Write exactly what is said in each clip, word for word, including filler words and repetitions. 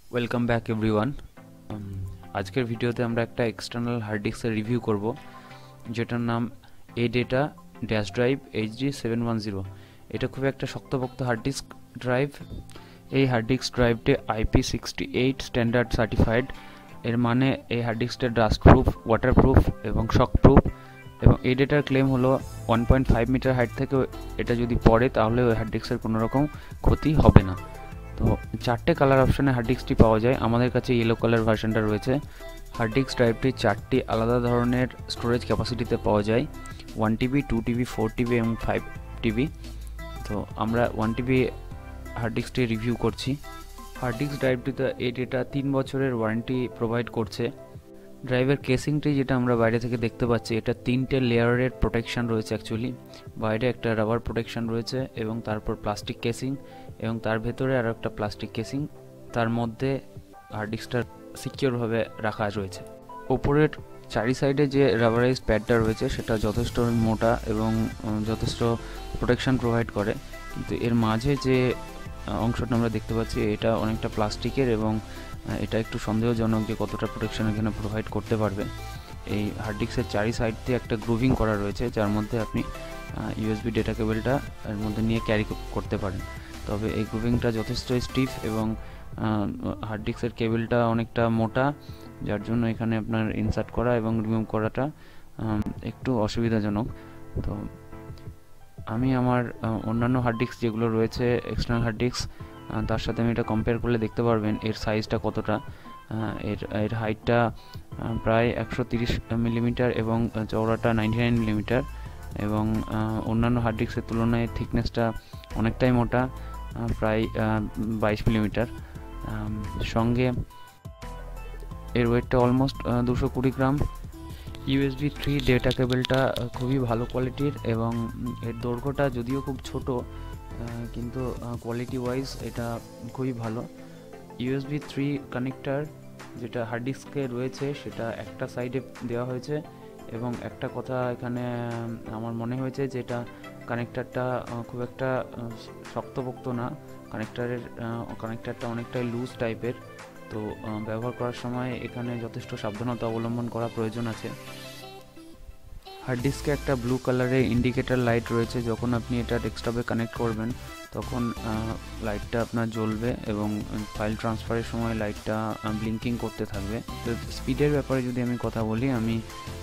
Welcome back everyone. আজকের ভিডিওতে আমরা একটা এক্সটার্নাল হার্ড ডিস্কের রিভিউ করব, যেটার নাম ADATA Dashdrive H D seven one zero. এটা খুব একটা শক্তপোক্ত হার্ড ডিস্ক ড্রাইভ। এই হার্ড ডিস্ক ড্রাইভটি I P sixty eight standard certified. এর মানে এই হার্ড ডিস্কটা ডাস্ট প্রুফ, ওয়াটার প্রুফ এবং শক প্রুফ। এবং ADATAর ক্লেম হলো one point five metre height থেকে এটা যদি পড়ে তাহলে ওই হার্ড ডিস্কের কোনো রকম ক্ষতি হবে না। তো চারটে কালার অপশানে হার্ড ডিস্কটি পাওয়া যায়। আমাদের কাছে ইয়েলো কালার ভার্সনটা রয়েছে। হার্ড ডিস্ক ড্রাইভটি চারটি আলাদা ধরনের স্টোরেজ ক্যাপাসিটিতে পাওয়া যায়, one TB, two TB, four TB এবং ফাইভ টিবি। তো আমরা ওয়ান টিবি হার্ড ডিস্কটি রিভিউ করছি। হার্ড ডিস্ক ড্রাইভটিতে ADATA তিন বছরের ওয়ারেন্টি প্রোভাইড করছে। ড্রাইভের কেসিংটি যেটা আমরা বাইরে থেকে দেখতে পাচ্ছি, এটা তিনটে লেয়ারের প্রোটেকশান রয়েছে। অ্যাকচুয়ালি বাইরে একটা রাবার প্রোটেকশান রয়েছে এবং তারপর প্লাস্টিক কেসিং এবং তার ভেতরে আরও একটা প্লাস্টিক কেসিং, তার মধ্যে হার্ড ডিস্কটা সিকিউরভাবে রাখা রয়েছে। ওপরের চারি সাইডে যে রাবারাইজ প্যাডটা রয়েছে সেটা যথেষ্ট মোটা এবং যথেষ্ট প্রোটেকশান প্রোভাইড করে, কিন্তু এর মাঝে যে অংশটা আমরা দেখতে পাচ্ছি এটা অনেকটা প্লাস্টিকের এবং এটা একটু সন্দেহজনক যে কতটা প্রোটেকশন এখানে প্রোভাইড করতে পারবে। এই হার্ড ডিস্কের চারি সাইড দিয়ে একটা গ্রুভিং করা রয়েছে, যার মধ্যে আপনি ইউএসবি ডেটা কেবলটা এর মধ্যে নিয়ে ক্যারি করতে পারেন। তবে এই গ্রুভিংটা যথেষ্ট স্টিফ এবং হার্ড ডিস্কের কেবলটা অনেকটা মোটা, যার জন্য এখানে আপনার ইনসার্ট করা এবং রিমুভ করাটা একটু অসুবিধাজনক। তো আমি আমার অন্যান্য হার্ড ডিস্ক যেগুলো রয়েছে এক্সটার্নাল হার্ড ডিস্ক, তার সাথে আমি এটা কম্পেয়ার করলে দেখতে পারবেন এর সাইজটা কতটা। এর এর হাইটটা প্রায় একশো তিরিশ মিলিমিটার এবং চওড়াটা নাইনটি নাইন মিলিমিটার এবং অন্যান্য হার্ড ডিস্কের তুলনায় থিকনেসটা অনেকটাই মোটা, প্রায় বাইশ মিলিমিটার। সঙ্গে এর ওয়েটটা অলমোস্ট দুশো কুড়ি গ্রাম। ইউএসবি থ্রি ডেটা কেবলটা খুবই ভালো কোয়ালিটির এবং এর দৈর্ঘ্যটা যদিও খুব ছোট, কিন্তু কোয়ালিটি ওয়াইজ এটা খুবই ভালো। ইউএসবি থ্রি কানেক্টার যেটা হার্ড ডিস্কে রয়েছে সেটা একটা সাইডে দেওয়া হয়েছে এবং একটা কথা এখানে আমার মনে হয়েছে যে এটা কানেক্টারটা খুব একটা শক্তপোক্ত না, কানেক্টারের কানেক্টারটা অনেকটাই লুজ টাইপের। তো ব্যবহার করার সময় এখানে যথেষ্ট সাবধানতা অবলম্বন করা প্রয়োজন আছে। হার্ড ডিস্কে একটা ব্লু কালারের ইন্ডিকেটর লাইট রয়েছে। যখন আপনি এটা ডেস্কটপে কানেক্ট করবেন তখন লাইটটা আপনার জ্বলবে এবং ফাইল ট্রান্সফারের সময় লাইটটা ব্লিঙ্কিং করতে থাকবে। তো স্পিডের ব্যাপারে যদি আমি কথা বলি, আমি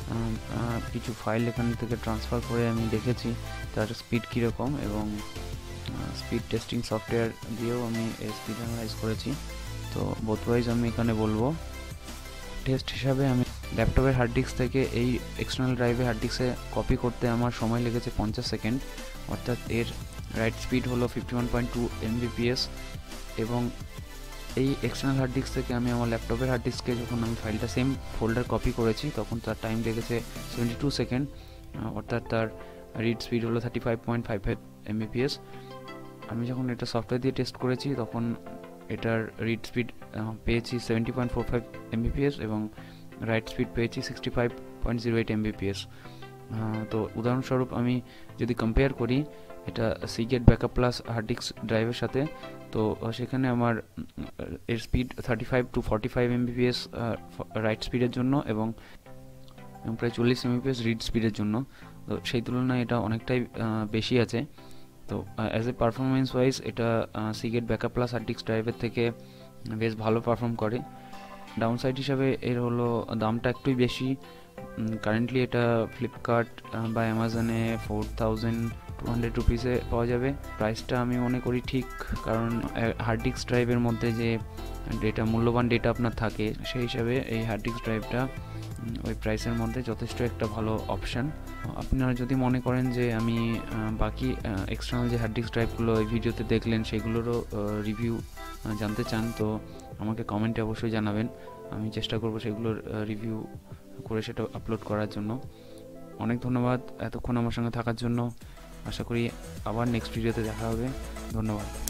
কিছু ফাইল এখান থেকে ট্রান্সফার করে আমি দেখেছি তার স্পিড কীরকম এবং স্পিড টেস্টিং সফটওয়্যার দিয়েও আমি স্পিড অ্যানালাইজ করেছি। তো বোথ ওয়াইজ আমি এখানে বলবো টেস্ট হিসাবে আমি ল্যাপটপের হার্ড ডিস্ক থেকে এই এক্সটার্নাল ড্রাইভে হার্ড ডিস্কে কপি করতে আমার সময় লেগেছে পঞ্চাশ সেকেন্ড, অর্থাৎ এর রাইট স্পিড হলো fifty one point two MBPS. এবং এই এক্সটার্নাল হার্ড ডিস্ক থেকে আমি আমার ল্যাপটপের হার্ড ডিস্কে যখন আমি ফাইলটা সেম ফোল্ডার কপি করেছি তখন তার টাইম লেগেছে সেভেন্টি টু সেকেন্ড, অর্থাৎ তার রিড স্পিড হলো thirty five point five five MBPS. আমি যখন এটা সফটওয়্যার দিয়ে টেস্ট করেছি তখন এটার রিড স্পিড পেয়েছি seventy point four five MBPS এবং রাইট স্পিড পেয়েছি sixty five point zero eight MBPS. তো উদাহরণস্বরূপ আমি যদি কম্পেয়ার করি এটা Seagate backup plus hard disk ড্রাইভের সাথে, তো সেখানে আমার এর speed thirty five to forty five MBPS write স্পিডের জন্য এবং প্রায় চল্লিশ এমবিপিএস রিড স্পিডের জন্য। তো সেই তুলনায় এটা অনেকটাই বেশি আছে। তো অ্যাজ এ পারফরমেন্স ওয়াইজ এটা Seagate backup plus hard disk ড্রাইভের থেকে বেশ ভালো পারফর্ম করে। ডাউন সাইড হিসাবে এর হলো দামটা একটুই বেশি। কারেন্টলি এটা ফ্লিপকার্ট বা অ্যামাজনে ফোর থাউজেন্ড টু হান্ড্রেড রুপিসে পাওয়া যাবে। প্রাইসটা আমি মনে করি ঠিক, কারণ হার্ড ডিস্ক ড্রাইভের মধ্যে যে ডেটা মূল্যবান ডেটা আপনার থাকে সেই হিসাবে এই হার্ড ডিস্ক ড্রাইভটা ওই প্রাইসের মধ্যে যথেষ্ট একটা ভালো অপশান। আপনারা যদি মনে করেন যে আমি বাকি এক্সটার্নাল যে হার্ড ডিস্ক ড্রাইভগুলো এই ভিডিওতে দেখলেন সেগুলোরও রিভিউ জানতে চান, তো আমাকে কমেন্টে অবশ্যই জানাবেন। আমি চেষ্টা করব সেগুলোর রিভিউ করে সেটা আপলোড করার জন্য। অনেক ধন্যবাদ এতক্ষণ আমার সঙ্গে থাকার জন্য। আশা করি আবার নেক্সট ভিডিওতে দেখা হবে। ধন্যবাদ।